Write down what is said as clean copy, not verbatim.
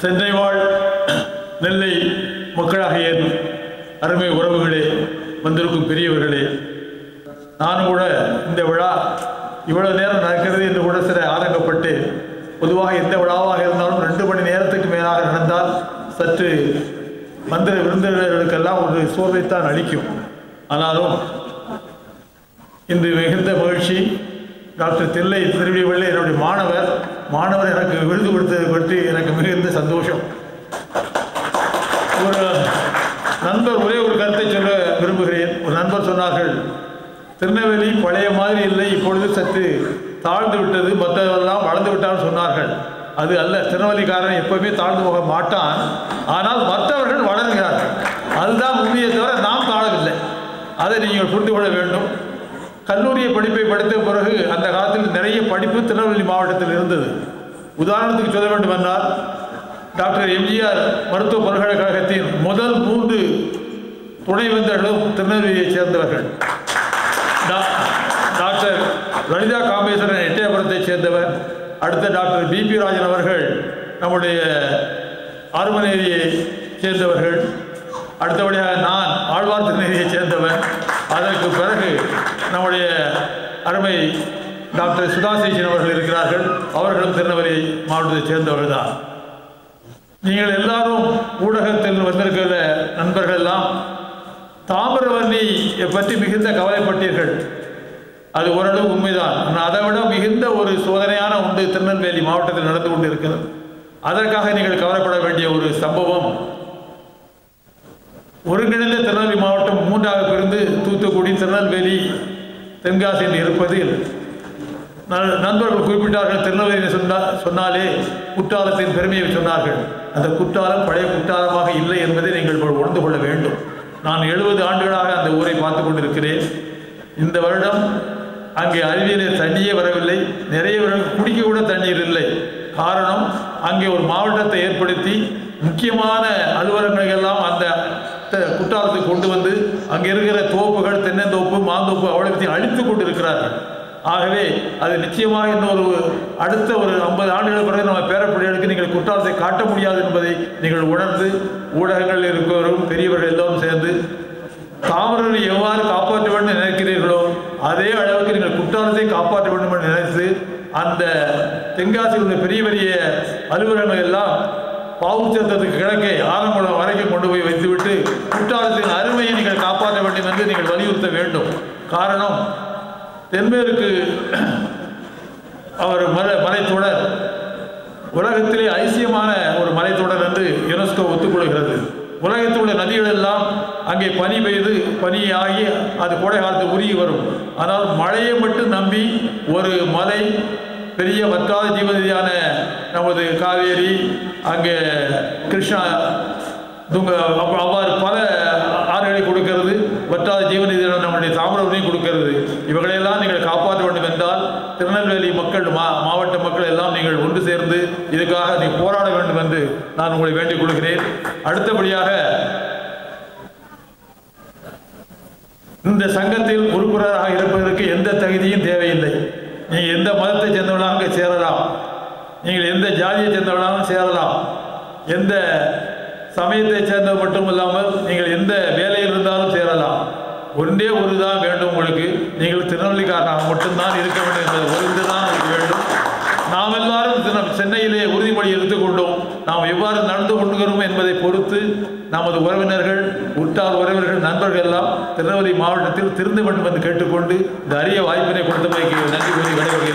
சென்னை வாழ் நெல்லை மக்களாகிய அருமை உறவுகளே, வந்திருக்கும் பெரியவர்களே, நானும் கூட இந்த விழா இவ்வளவு நேரம் நடக்கிறது என்று கூட சில ஆதங்கப்பட்டு, பொதுவாக எந்த விழாவாக இருந்தாலும் 2 மணி நேரத்துக்கு மேலாக நடந்தால் சற்று மந்திர விருந்தினர்களுக்கெல்லாம் ஒரு சோர்வைத்தான் அளிக்கும். ஆனாலும் இன்று மிகுந்த மகிழ்ச்சி. டாக்டர் தில்லை திருவிழிவள்ளி என்னுடைய மாணவர் எனக்கு விருது கொடுத்ததை பற்றி எனக்கு மிகுந்த சந்தோஷம். ஒரு நண்பர் ஒரே ஒரு கருத்தை சொல்ல விரும்புகிறேன். ஒரு நண்பர் சொன்னார்கள், திருநெல்வேலி பழைய மாதிரி இல்லை, இப்பொழுது சற்று தாழ்ந்து விட்டது, மற்றவெல்லாம் வளர்ந்து விட்டான்னு சொன்னார்கள். அது அல்ல, திருநெல்வேலிக்காரன் எப்பவுமே தாழ்ந்து போக மாட்டான், ஆனால் மற்றவர்கள் வளர்கிறார்கள். அதுதான் உண்மையை தவிர நாம் தாழவில்லை. அதை நீங்கள் புரிந்து கொள்ள வேண்டும். கல்லூரிய படிப்பை படித்த பிறகு அந்த காலத்தில் நிறைய படிப்பு திருநெல்வேலி மாவட்டத்தில் இருந்தது. உதாரணத்துக்கு சொல்ல வேண்டும் என்றால், டாக்டர் எம்ஜிஆர் மருத்துவ பல்கலைக்கழகத்தின் முதல் 3 துணைவேந்தர்களும் திருநெல்வேலியைச் சேர்ந்தவர்கள். டாக்டர் லலிதா காமேஸ்வரன் எட்டயபுரத்தைச் சேர்ந்தவர். அடுத்த டாக்டர் பிபி ராஜன் அவர்கள் நம்முடைய ஆறுமனேரியை சேர்ந்தவர்கள். அடுத்தபடியாக நான் ஆழ்வார் திருநெல்வேலியைச் சேர்ந்தவர். அதற்கு பிறகு நம்முடைய அருமை டாக்டர் சுதாசேஷன் அவர்கள் இருக்கிறார்கள். அவர்களும் திருநெல்வேலி மாவட்டத்தைச் சேர்ந்தவர்கள் தான். நீங்கள் எல்லாரும் ஊடகத்தில் வந்திருக்கிற நண்பர்கள் எல்லாம் தாமிரவர்ணியை பற்றி மிகுந்த கவலைப்பட்டீர்கள். அது ஓரளவு உண்மைதான். அதை விட மிகுந்த ஒரு சோதனையான ஒன்று திருநெல்வேலி மாவட்டத்தில் நடந்து கொண்டு இருக்கிறது. அதற்காக நீங்கள் கவலைப்பட வேண்டிய ஒரு சம்பவம், ஒருங்கிணைந்த திருநெல்வேலி மாவட்டம் 3ஆக பிரிந்து தூத்துக்குடி, திருநெல்வேலி, தென்காசி என்று இருப்பதில் நண்பர்கள் குறிப்பிட்டார்கள். திருநெல்வேலி சொன்னாலே குற்றாலத்தின் பெருமையை சொன்னார்கள். அந்த குற்றாலம் பழைய குற்றாலமாக இல்லை என்பதை நீங்கள் உணர்ந்து கொள்ள வேண்டும். நான் 70 ஆண்டுகளாக அந்த ஊரை பார்த்து கொண்டிருக்கிறேன். இந்த வருடம் அங்கே அருவியிலே தண்ணியே வரவில்லை. நிறைய குடிக்க கூட தண்ணீர் இல்லை. காரணம், அங்கே ஒரு மாவட்டத்தை ஏற்படுத்தி முக்கியமான அலுவலகங்கள் எல்லாம் அந்த குற்றாலத்துக்கு கொண்டு வந்து அங்கே இருக்கிற தோப்புகள், தென்னந்தோப்பு, மாந்தோப்பு அவ்வளவு அழித்து கொண்டு இருக்கிறார்கள். ஆகவே அது நிச்சயமாக இன்னொரு அடுத்த ஒரு 50 ஆண்டுகள் பிறகு நம்ம பேரப்பிள்ளைகளுக்கு நீங்கள் குற்றாலத்தை காட்ட முடியாது என்பதை நீங்கள் உணர்ந்து, ஊடகங்கள் இருக்கிறவரும் பெரியவர்கள் எல்லோரும் சேர்ந்து தாமிரவர்ணி எவ்வாறு காப்பாற்ற வேண்டும் நினைக்கிறீர்களோ அதே அளவுக்கு நீங்கள் குற்றாலத்தை காப்பாற்ற வேண்டும் என்று நினைத்து அந்த தென்காசியில் உள்ள பெரிய பெரிய அலுவலகங்கள் எல்லாம் பாவுச்சத்திற்கு கிழக்கே ஆலங்குளம் வரைக்கும் கொண்டு போய் வைத்துவிட்டு குற்றாலத்தின் அருமையை நீங்கள் காப்பாற்ற வேண்டும் என்று நீங்கள் வலியுறுத்த வேண்டும். காரணம், தென்மேற்கு அவர் மலைத்தொடர் உலகத்திலே ஐசியமான ஒரு மலைத்தொடர் என்று யுனெஸ்கோ ஒத்துக்கொள்கிறது. உலகத்தில் உள்ள நதிகள் எல்லாம் அங்கே பனி பெய்து பனியாகி அது கோடை காலத்தில் உருகி வரும். ஆனால் மழையை மட்டும் நம்பி ஒரு மலை பெரிய வற்றாத ஜீவநதியான நமது காவேரி, அங்கே கிருஷ்ணா, அவ்வாறு பல ஆறுகளை கொடுக்கிறது. வற்றாத ஜீவநதியான நம்முடைய தாமிரவர்ணியை கொடுக்கிறது. இவர்களெல்லாம் நீங்கள் காப்பாற்ற வேண்டும் என்றால் திருநெல்வேலி மக்கள், மாவட்ட மக்கள் எல்லாம் நீங்கள் ஒன்று சேர்ந்து இதுக்காக நீ போராட வேண்டும் என்று நான் உங்களை வேண்டிக் கொள்கிறேன். அடுத்தபடியாக, இந்த சங்கத்தில் உறுப்பினராக இருப்பதற்கு எந்த தகுதியும் தேவையில்லை. நீங்கள் எந்த மதத்தை சேர்ந்தவர்களாக சேரலாம், நீங்கள் எந்த ஜாதியை சேர்ந்தவர்களாகவும் சேரலாம், எந்த சமயத்தை சேர்ந்தவர் மட்டும் இல்லாமல் நீங்கள் எந்த வேலையில் இருந்தாலும் சேரலாம். ஒன்றே ஒரு தான் வேண்டும் உங்களுக்கு, நீங்கள் திருநெல்வேலிக்காரனாக மட்டும்தான் இருக்க வேண்டும் என்பது ஒன்று தான் உங்களுக்கு வேண்டும். நாம் எல்லாரும் சென்னையிலே உறுதிமொழி எடுத்துக்கொண்டோம். நாம் எவ்வாறு நடந்து கொண்டுகிறோம் என்பதை பொறுத்து நமது உறவினர்கள், உற்றார் உறவினர்கள், நண்பர்கள் எல்லாம் திருநெல்வேலி மாவட்டத்தில் திருந்த வேண்டும் என்று கேட்டுக்கொண்டு இந்த அரிய வாய்ப்பினை கொடுத்தமைக்கு நன்றி கூறி விடைபெறுகிறேன்.